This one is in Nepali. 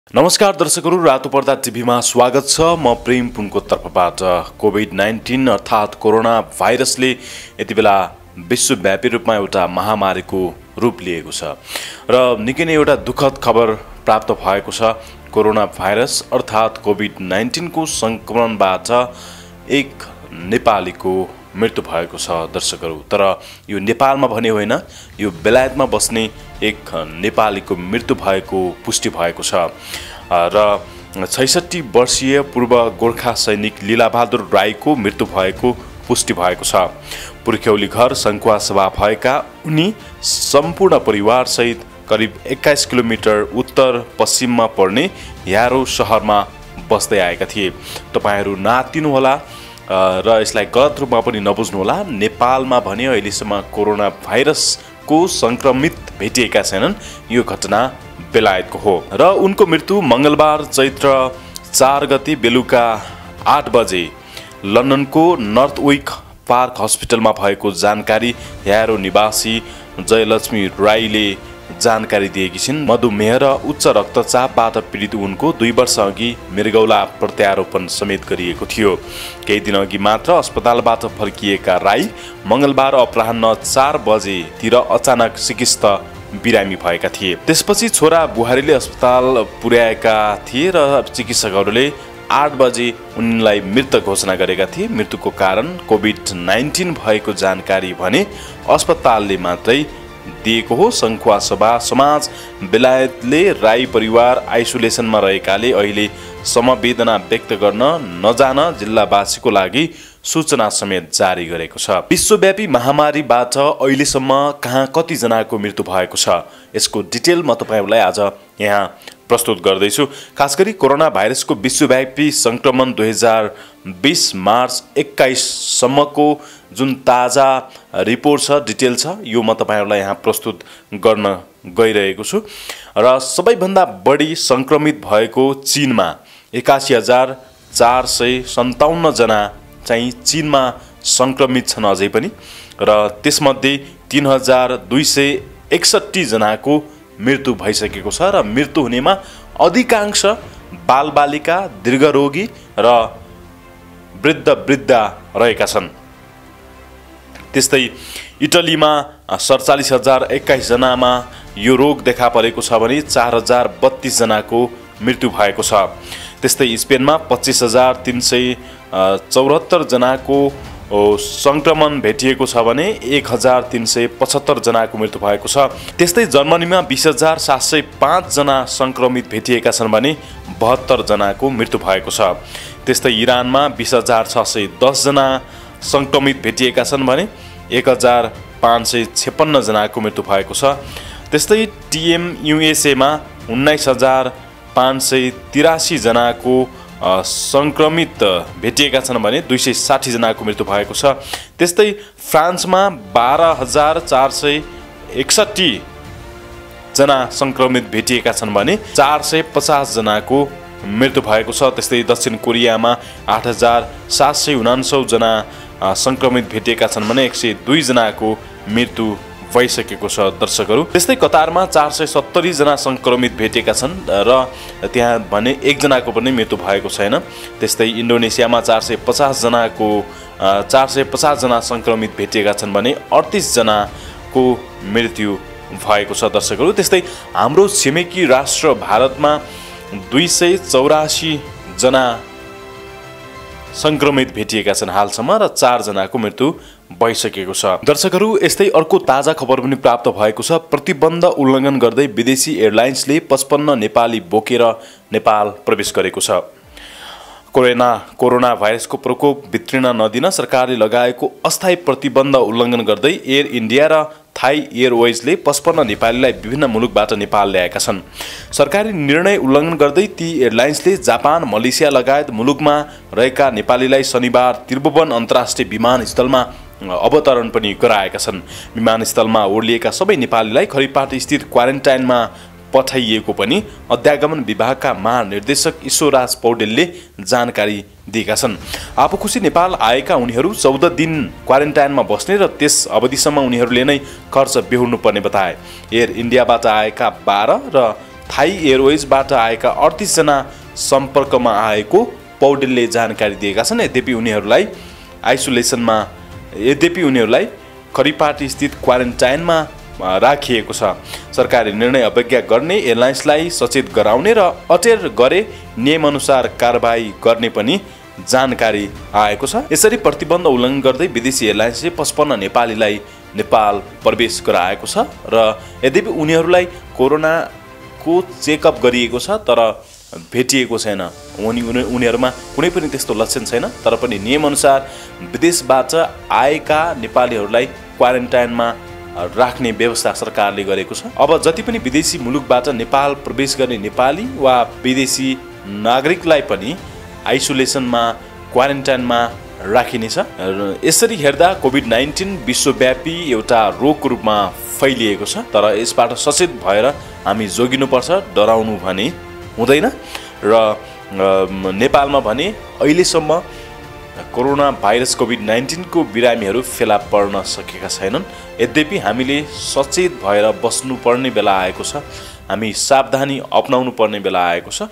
नमस्कार दर्शकहरू, रातो पर्दा टिभीमा स्वागत छ। म प्रेम पुनको तर्फबाट। कोभिड-19 अर्थात् कोरोना भाइरसले यति बेला विश्वव्यापी रूपमा एउटा महामारीको रूप लिएको छ र निकै नै एउटा दुःखद खबर प्राप्त भएको छ। कोरोना भाइरस अर्थात् कोभिड-19 को संक्रमणबाट एक नेपालीको मृत्यु भएको छ दर्शकहरू। तर यो नेपालमा भने होइन, यो बेलायतमा बस्ने एक नेपालीको मृत्यु भएको पुष्टि भएको छ र 66 वर्षीय पूर्व गोर्खा सैनिक लीलाबहादुर राईको मृत्यु भएको पुष्टि भएको छ। पुर्ख्यौली घर सङ्खुवासभा भएका उनी सम्पूर्ण परिवारसहित करिब 21 किलोमिटर उत्तर पश्चिममा पर्ने यारो सहरमा बस्दै आएका थिए। तपाईहरू नातिनुहोला र यसलाई गलत रूपमा पनि नबुझ्नुहोला। नेपालमा भने अहिलेसम्म कोरोना भाइरसको संक्रमित भेटिएका छैनन्। यो घटना बेलायतको हो र उनको मृत्यु मंगलबार चैत्र 4 गते बेलुका 8 बजे लन्डनको नर्थविक पार्क हस्पिटलमा भएको जानकारी यारो निवासी जयलक्ष्मी राईले जानकारी दिएकी छिन्। मधुमेह र उच्च रक्तचापबाट पीडित उनको 2 वर्ष अघि मृगौला प्रत्यारोपण समेत गरिएको थियो। केही दिन अघि मात्र अस्पतालबाट फर्किएका राई मंगलबार अपराह्न 4 बजेतिर अचानक सिकिस्त बिरामी भएका थिए। त्यसपछि छोरा बुहारीले अस्पताल पुर्याएका थिए र चिकित्सकहरूले 8 बजे उनलाई मृत घोषणा गरेका थिए। मृत्युको कारण कोभिड-19 भएको जानकारी भने अस्पतालले मात्रै दिएको हो। सङ्खुवासभा समाज बेलायतले राई परिवार आइसोलेसनमा रहेकाले अहिले समवेदना व्यक्त गर्न नजान जिल्लावासीको लागि सूचना समेत जारी गरेको छ। विश्वव्यापी महामारीबाट अहिलेसम्म कहाँ कतिजनाको मृत्यु भएको छ, यसको डिटेल म तपाईहरूलाई आज यहाँ प्रस्तुत गर्दैछु। खास गरी कोरोना भाइरसको विश्वव्यापी संक्रमण 2020 मार्च 21 सम्मको जुन ताजा रिपोर्ट छ, डिटेल छ, यो म तपाईहरूलाई यहाँ प्रस्तुत गर्न गइरहेको छु। र सबैभन्दा बढी संक्रमित भएको चीनमा 81,457 जना चाहिँ चीनमा संक्रमित छन् अझै पनि, र त्यसमध्ये 3,261 जनाको मृत्यु भइसकेको छ र मृत्यु हुनेमा अधिकांश बालबालिका, दीर्घरोगी र वृद्ध रहेका छन्। त्यस्तै इटलीमा 47,021 जनामा यो रोग देखा परेको छ भने 4,032 जनाको मृत्यु भएको छ। त्यस्तै स्पेनमा 25,374 जनाको संक्रमण भेटिएको छ भने 1,375 जनाको मृत्यु भएको छ। त्यस्तै जर्मनीमा 20,705 जना संक्रमित भेटिएका छन् भने 72 जनाको मृत्यु भएको छ। त्यस्तै इरानमा 20,610 जना संक्रमित भेटिएका छन् भने 1,556 जनाको मृत्यु भएको छ। त्यस्तै TMUSAमा 19,583 जनाको संक्रमित भेटिएका छन् भने 260 जनाको मृत्यु भएको छ। त्यस्तै फ्रान्समा 12,461 जना संक्रमित भेटिएका छन् भने 450 जनाको मृत्यु भएको छ। त्यस्तै दक्षिण कोरियामा 8,749 जना संक्रमित भेटिएका छन् भने 102 जनाको मृत्यु भइसकेको छ दर्शकहरू। त्यस्तै कतारमा 470 जना संक्रमित भेटिएका छन् र त्यहाँ भने 1 जनाको पनि मृत्यु भएको छैन। त्यस्तै इन्डोनेसियामा 450 जना संक्रमित भेटिएका छन् भने 38 जनाको मृत्यु भएको छ दर्शकहरू। त्यस्तै हाम्रो छिमेकी राष्ट्र भारतमा 284 जना संक्रमित भेटिएका छन् हालसम्म र 4 जनाको मृत्यु भइसकेको छ। दर्शकहरू, यस्तै अर्को ताजा खबर पनि प्राप्त भएको छ। प्रतिबन्ध उल्लङ्घन गर्दै विदेशी एयरलाइन्सले 55 नेपाली बोकेर नेपाल प्रवेश गरेको छ। कोरोना भाइरसको प्रकोप भित्रिन नदिन सरकारले लगाएको अस्थायी प्रतिबन्ध उल्लङ्घन गर्दै एयर इन्डिया र थाई एयरवेजले 55 नेपालीलाई विभिन्न मुलुकबाट नेपाल ल्याएका छन्। सरकारी निर्णय उल्लङ्घन गर्दै ती एयरलाइन्सले जापान, मलेसिया लगायत मुलुकमा रहेका नेपालीलाई शनिबार त्रिभुवन अन्तर्राष्ट्रिय विमानस्थलमा अवतरण पनि गराएका छन्। विमानस्थलमा ओर्लिएका सबै नेपालीलाई खरिपाट स्थित क्वारेन्टाइनमा पठाइएको पनि अध्यागमन विभागका महानिर्देशक ईश्वरराज पौडेलले जानकारी दिएका छन्। आफूखुसी नेपाल आएका उनीहरू 14 दिन क्वारेन्टाइनमा बस्ने र त्यस अवधिसम्म उनीहरूले नै खर्च बेहोर्नुपर्ने बताए। एयर इन्डियाबाट आएका 12 र थाई एयरवेजबाट आएका 38 जना सम्पर्कमा आएको पौडेलले जानकारी दिएका छन्। यद्यपि उनीहरूलाई खरिपाटी स्थित क्वारेन्टाइनमा राखिएको छ। सरकारले निर्णय अवज्ञा गर्ने, एयरलाइन्सलाई सचेत गराउने र अटेर गरे नियमअनुसार कारबाही गर्ने पनि जानकारी आएको छ। यसरी प्रतिबन्ध उल्लङ्घन गर्दै विदेशी एयरलाइन्सले 55 नेपालीलाई नेपाल प्रवेश गराएको छ र यद्यपि उनीहरूलाई कोरोनाको चेकअप गरिएको छ तर भेटिएको छैन। उनीहरूमा कुनै पनि त्यस्तो लक्षण छैन, तर पनि नियमअनुसार विदेशबाट आएका नेपालीहरूलाई क्वारेन्टाइनमा राख्ने व्यवस्था सरकारले गरेको छ। अब जति पनि विदेशी मुलुकबाट नेपाल प्रवेश गर्ने नेपाली वा विदेशी नागरिकलाई पनि आइसोलेसनमा, क्वारेन्टाइनमा राखिनेछ। यसरी हेर्दा कोभिड-19 विश्वव्यापी एउटा रोगको रूपमा फैलिएको छ, तर यसबाट सचेत भएर हामी जोगिनुपर्छ, डराउनु भने हुँदैन। र नेपालमा भने अहिलेसम्म कोरोना भाइरस कोभिड-19 को बिरामीहरू फेला पर्न सकेका छैनन्। यद्यपि हामीले सचेत भएर बस्नुपर्ने बेला आएको छ, हामी सावधानी अपनाउनु पर्ने बेला आएको छ।